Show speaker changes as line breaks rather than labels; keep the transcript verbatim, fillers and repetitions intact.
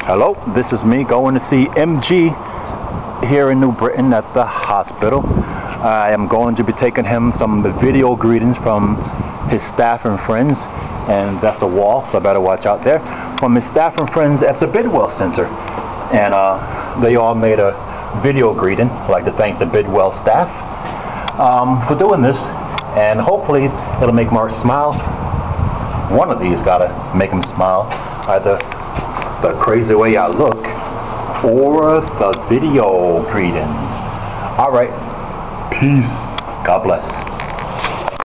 Hello, this is me going to see M G here in New Britain at the hospital. I am going to be taking him some video greetings from his staff and friends, and that's a wall, so I better watch out there, from his staff and friends at the Bidwell Center. And uh, they all made a video greeting. I'd like to thank the Bidwell staff um, for doing this, and hopefully it'll make Mark smile. One of these gotta make him smile, either the crazy way I look or the video greetings. All right, peace. God bless.